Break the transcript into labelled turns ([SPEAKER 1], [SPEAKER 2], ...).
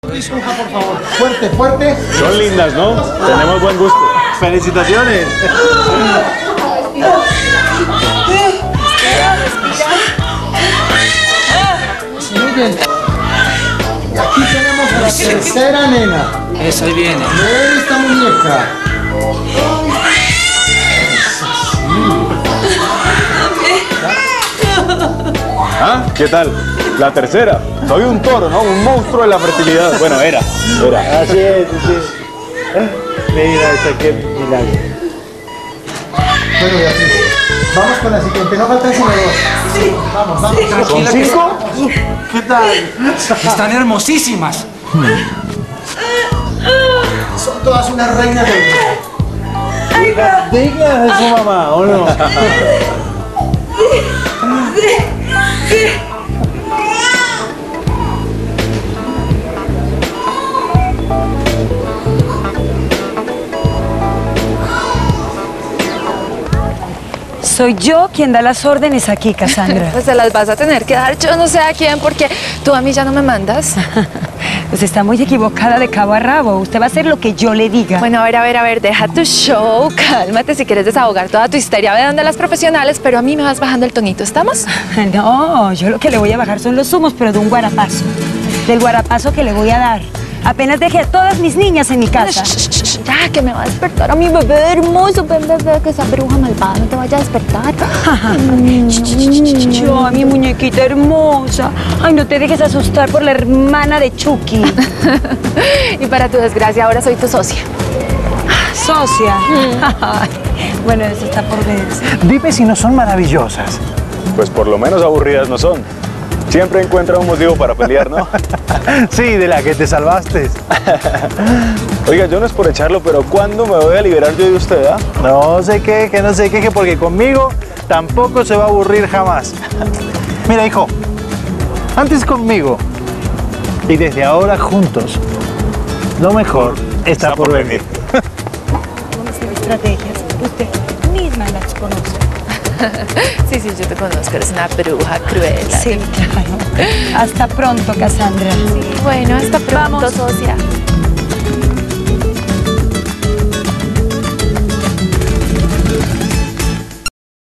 [SPEAKER 1] Disculpa, por favor. Fuerte, fuerte.
[SPEAKER 2] Son lindas, ¿no? Tenemos buen gusto.
[SPEAKER 1] ¡Felicitaciones! Muy bien. Y aquí tenemos la tercera nena.
[SPEAKER 3] Eso, ahí viene.
[SPEAKER 1] Mira esta muñeca.
[SPEAKER 2] ¿Ah? ¿Qué tal? La tercera. Soy un toro, ¿no? Un monstruo de la fertilidad. Bueno, era.
[SPEAKER 1] Así es, Mira, esta qué milagro. Bueno, Beatriz, vamos con la siguiente. No faltan sino dos. Sí. Vamos.
[SPEAKER 3] Tranquila,
[SPEAKER 1] ¿Son 5? ¿Qué tal?
[SPEAKER 3] Están hermosísimas.
[SPEAKER 1] Son todas unas reinas del mundo. Dignas de su mamá, ¿o no?
[SPEAKER 4] Soy yo quien da las órdenes aquí, Cassandra.
[SPEAKER 5] Pues se las vas a tener que dar yo no sé a quién, porque tú a mí ya no me mandas.
[SPEAKER 4] Pues está muy equivocada de cabo a rabo. Usted va a hacer lo que yo le diga.
[SPEAKER 5] Bueno, a ver, deja tu show, cálmate si quieres desahogar toda tu histeria, ve donde las profesionales, pero a mí me vas bajando el tonito, ¿estamos?
[SPEAKER 4] No, yo lo que le voy a bajar son los humos, pero de un guarapazo. Del guarapazo que le voy a dar. Apenas dejé a todas mis niñas en mi casa.
[SPEAKER 5] Ya, que me va a despertar a mi bebé hermoso, ven bebé, que esa bruja malvada no te vaya a despertar.
[SPEAKER 4] Yo, mi muñequita hermosa. Ay, no te dejes asustar por la hermana de Chucky.
[SPEAKER 5] Y para tu desgracia, ahora soy tu socia.
[SPEAKER 4] Socia. Ay, bueno, eso está por verse.
[SPEAKER 1] Dime si no son maravillosas.
[SPEAKER 2] Pues por lo menos aburridas no son. Siempre encuentra un motivo para pelear, ¿no?
[SPEAKER 1] Sí, de la que te salvaste.
[SPEAKER 2] Oiga, yo no es por echarlo, pero ¿cuándo me voy a liberar yo de usted, ah?
[SPEAKER 1] No se queje, porque conmigo tampoco se va a aburrir jamás. Mira, hijo, antes conmigo y desde ahora juntos, lo mejor está por venir.
[SPEAKER 4] Vamos a hacer estrategias. Usted misma las conoce.
[SPEAKER 5] Sí, yo te conozco, eres una bruja cruel.
[SPEAKER 4] Sí, claro. Hasta pronto, Cassandra.
[SPEAKER 5] Sí, bueno, hasta pronto, socia.